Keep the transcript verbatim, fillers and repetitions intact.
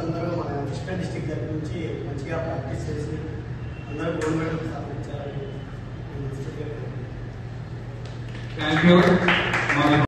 అందరూ మన కృష్ణా డిస్టిక్ దగ్గర నుంచి మంచిగా ప్రాక్టీస్ చేసి అందరూ గోల్డ్ మెడల్ సాధించాలని. Thank you.